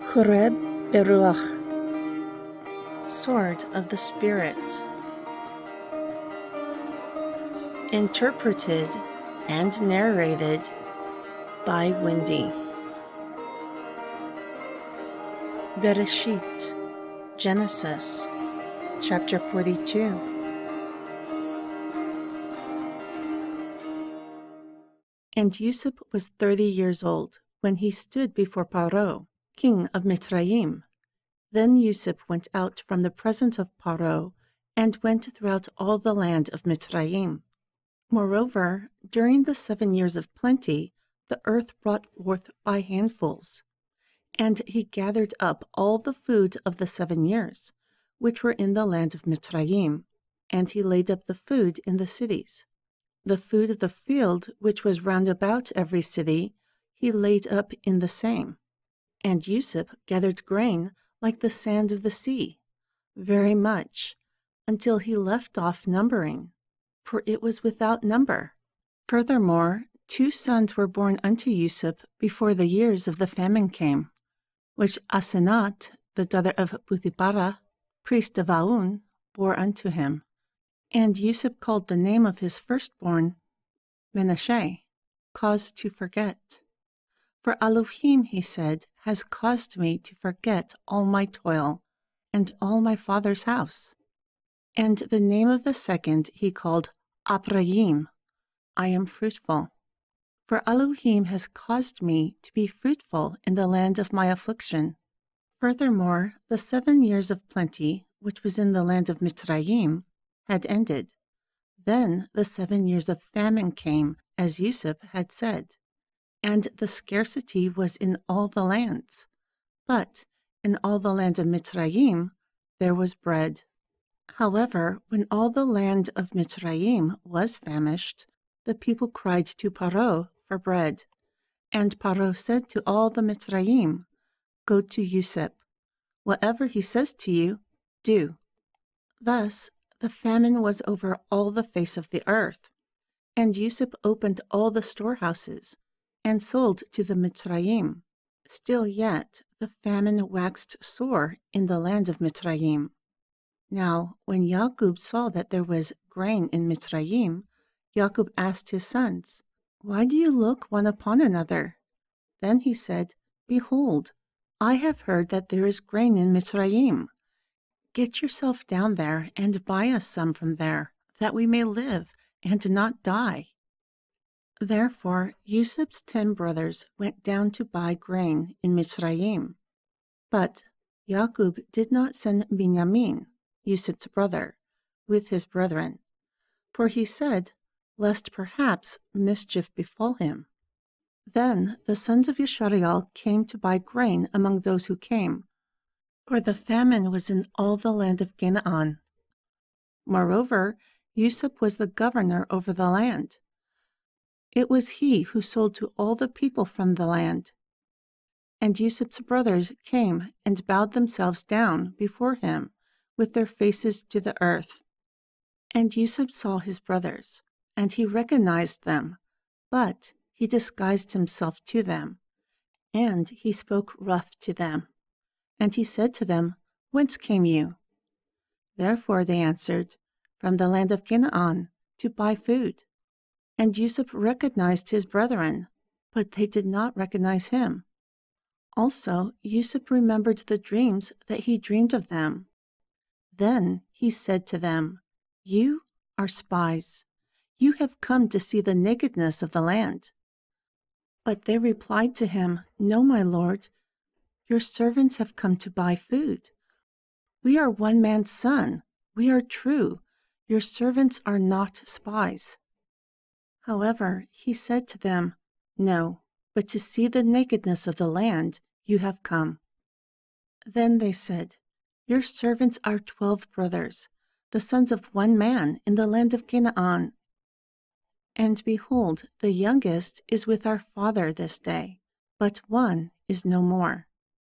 Choreb Beruach, Sword of the Spirit. Interpreted and narrated by Wendy. BeRashit, Genesis, chapter 42. And Jusep was 30 years old when he stood before Paroh, king of Mitzrayim. Then Jusep went out from the presence of Paroh and went throughout all the land of Mitzrayim. Moreover, during the 7 years of plenty, the earth brought forth by handfuls. And he gathered up all the food of the 7 years, which were in the land of Mitzrayim, and he laid up the food in the cities. The food of the field, which was round about every city, he laid up in the same. And Jusep gathered grain like the sand of the sea, very much, until he left off numbering, for it was without number. Furthermore, 2 sons were born unto Jusep before the years of the famine came, which Asenat, the daughter of Puthiparah, priest of Aun, bore unto him. And Jusep called the name of his firstborn Menashe, cause to forget. For Elohim, he said, has caused me to forget all my toil and all my father's house. And the name of the second he called Ephraim, I am fruitful. For Elohim has caused me to be fruitful in the land of my affliction. Furthermore, the 7 years of plenty, which was in the land of Mitzrayim, had ended. Then the 7 years of famine came, as Jusep had said, and the scarcity was in all the lands. But in all the land of Mitzrayim there was bread. However, when all the land of Mitzrayim was famished, the people cried to Paroh for bread. And Paroh said to all the Mitzrayim, Go to Jusep. Whatever he says to you, do. Thus the famine was over all the face of the earth. And Jusep opened all the storehouses, and sold to the Mitzrayim. Still yet the famine waxed sore in the land of Mitzrayim. Now when Jacob saw that there was grain in Mitzrayim, Jacob asked his sons, Why do you look one upon another? Then he said, Behold, I have heard that there is grain in Mitzrayim. Get yourself down there and buy us some from there, that we may live and not die. Therefore Jusep's 10 brothers went down to buy grain in Mitzrayim. But Jacob did not send Binyamin, Jusep's brother, with his brethren, for he said, lest perhaps mischief befall him. Then the sons of Yisrael came to buy grain among those who came, for the famine was in all the land of Canaan. Moreover, Jusep was the governor over the land. It was he who sold to all the people from the land. And Jusep's brothers came and bowed themselves down before him with their faces to the earth. And Jusep saw his brothers, and he recognized them, but he disguised himself to them, and he spoke rough to them. And he said to them, Whence came you? Therefore they answered, From the land of Canaan, to buy food. And Jusep recognized his brethren, but they did not recognize him. Also Jusep remembered the dreams that he dreamed of them. Then he said to them, You are spies. You have come to see the nakedness of the land. But they replied to him, No, my lord. Your servants have come to buy food. We are one man's son. We are true. Your servants are not spies. However, he said to them, No, but to see the nakedness of the land you have come. Then they said, Your servants are 12 brothers, the sons of one man in the land of Canaan. And behold, the youngest is with our father this day, but one is no more.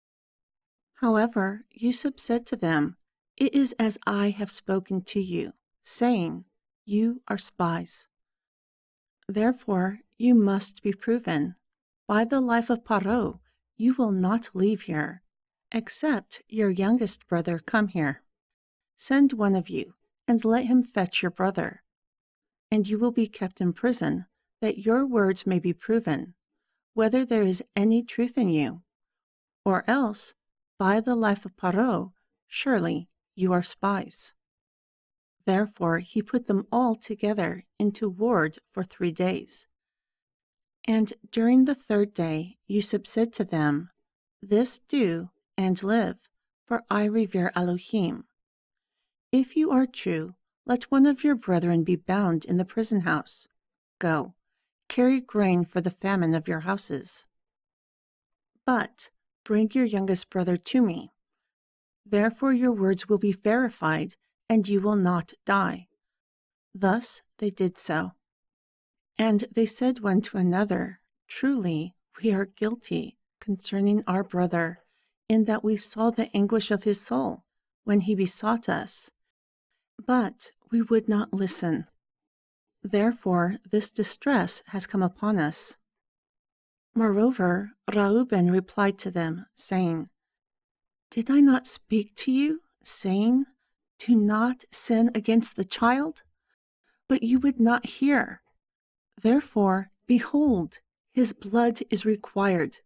However, Jusep said to them, It is as I have spoken to you, saying, You are spies. Therefore you must be proven. By the life of Paroh, you will not leave here. except your youngest brother come here. Send one of you, and let him fetch your brother. And you will be kept in prison, that your words may be proven, whether there is any truth in you. Or else, by the life of Paroh, surely you are spies. Therefore he put them all together into ward for 3 days. And during the 3rd day Jusep said to them, This do, and live, for I revere Elohim. If you are true, let one of your brethren be bound in the prison house. Go, carry grain for the famine of your houses. But bring your youngest brother to me. Therefore your words will be verified, and you will not die. Thus they did so. And they said one to another, Truly, we are guilty concerning our brother, in that we saw the anguish of his soul when he besought us. But we would not listen. Therefore this distress has come upon us. Moreover, Reuben replied to them, saying, Did I not speak to you, saying, Do not sin against the child? But you would not hear. Therefore, behold, his blood is required.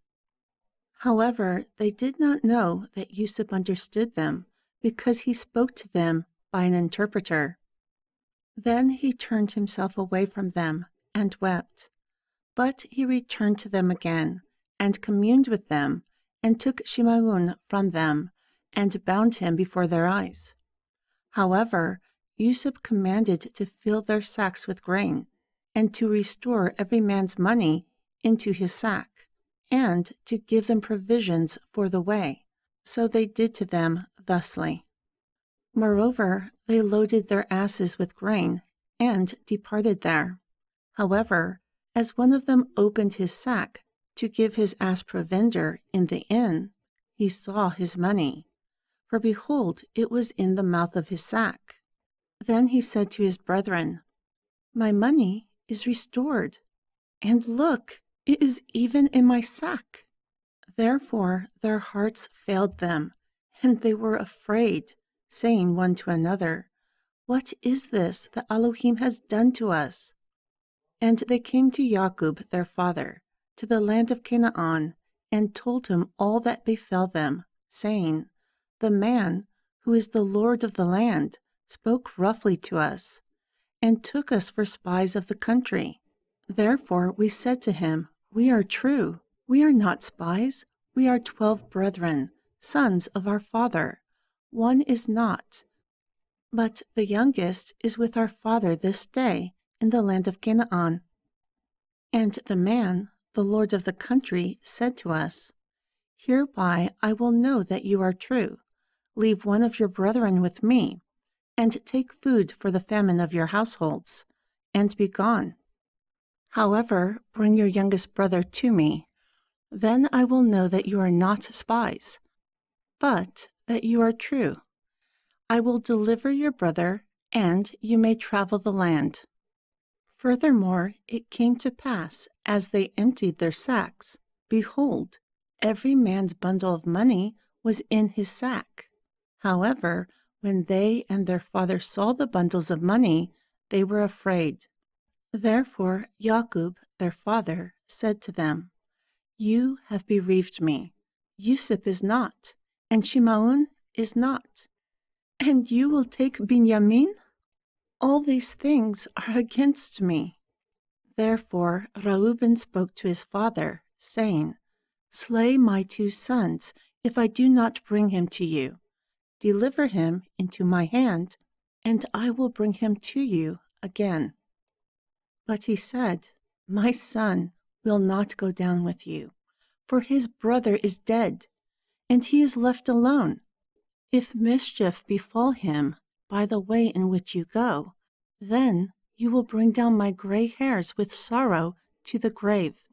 However, they did not know that Jusep understood them, because he spoke to them by an interpreter. Then he turned himself away from them and wept. But he returned to them again, and communed with them, and took Shimaun from them, and bound him before their eyes. However, Jusep commanded to fill their sacks with grain, and to restore every man's money into his sack, and to give them provisions for the way. So they did to them thusly. Moreover, they loaded their asses with grain, and departed there. However, as one of them opened his sack to give his ass provender in the inn, he saw his money. For behold, it was in the mouth of his sack. Then he said to his brethren, My money is restored, and look, it is even in my sack. Therefore their hearts failed them, and they were afraid, saying one to another, What is this that Elohim has done to us? And they came to Jacob their father, to the land of Canaan, and told him all that befell them, saying, The man, who is the Lord of the land, spoke roughly to us, and took us for spies of the country. Therefore we said to him, We are true. We are not spies. We are 12 brethren, sons of our father. One is not. But the youngest is with our father this day in the land of Canaan. And the man, the Lord of the country, said to us, Hereby I will know that you are true. Leave one of your brethren with me, and take food for the famine of your households, and be gone. However, bring your youngest brother to me. Then I will know that you are not spies, but that you are true. I will deliver your brother, and you may travel the land. Furthermore, it came to pass, as they emptied their sacks, behold, every man's bundle of money was in his sack. However, when they and their father saw the bundles of money, they were afraid. Therefore Jacob, their father, said to them, You have bereaved me. Jusep is not, and Shimaun is not. And you will take Binyamin? All these things are against me. Therefore Reuben spoke to his father, saying, Slay my 2 sons, if I do not bring him to you. Deliver him into my hand, and I will bring him to you again. But he said, My son will not go down with you, for his brother is dead, and he is left alone. If mischief befall him by the way in which you go, then you will bring down my gray hairs with sorrow to the grave.